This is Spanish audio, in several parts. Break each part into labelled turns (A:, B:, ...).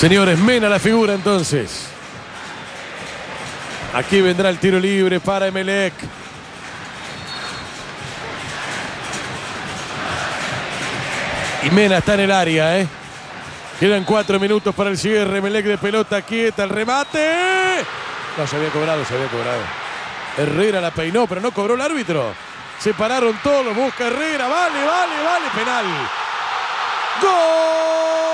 A: Señores, Mena la figura entonces. Aquí vendrá el tiro libre para Emelec. Y Mena está en el área, Quedan 4 minutos para el cierre. Emelec de pelota quieta, el remate. No, se había cobrado. Herrera la peinó, pero no cobró el árbitro. Se pararon todos, busca Herrera. Vale, penal. ¡Gol!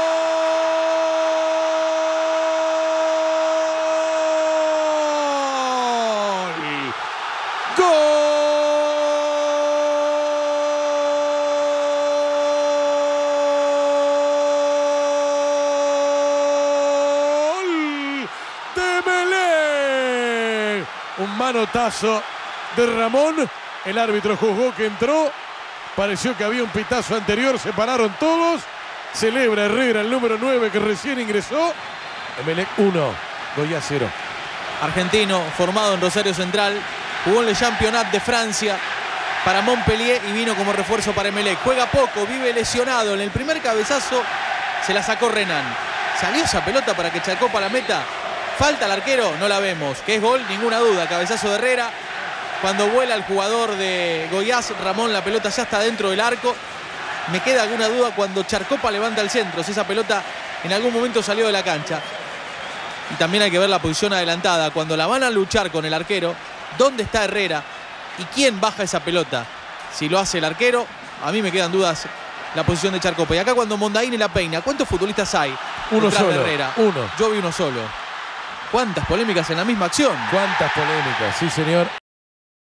A: Un manotazo de Ramón. El árbitro juzgó que entró. Pareció que había un pitazo anterior. Se pararon todos. Celebra Herrera, el número 9 que recién ingresó. Emelec 1, Goiás 0.
B: Argentino, formado en Rosario Central. Jugó en el Championnat de Francia para Montpellier y vino como refuerzo para Emelec. Juega poco, vive lesionado. En el primer cabezazo se la sacó Renan. Salió esa pelota para que Charcó para la meta. Falta al arquero, no la vemos. Que es gol, ninguna duda. Cabezazo de Herrera. Cuando vuela el jugador de Goiás, Ramón, la pelota ya está dentro del arco. Me queda alguna duda cuando Charcopa levanta el centro, si esa pelota en algún momento salió de la cancha. Y también hay que ver la posición adelantada. Cuando la van a luchar con el arquero, ¿dónde está Herrera? ¿Y quién baja esa pelota? Si lo hace el arquero, a mí me quedan dudas la posición de Charcopa. Y acá cuando Mondaini la peina, ¿cuántos futbolistas hay?
A: Uno solo,
B: de Herrera?
A: uno.
B: Yo vi uno solo. ¿Cuántas polémicas en la misma acción?
A: ¿Cuántas polémicas? Sí, señor.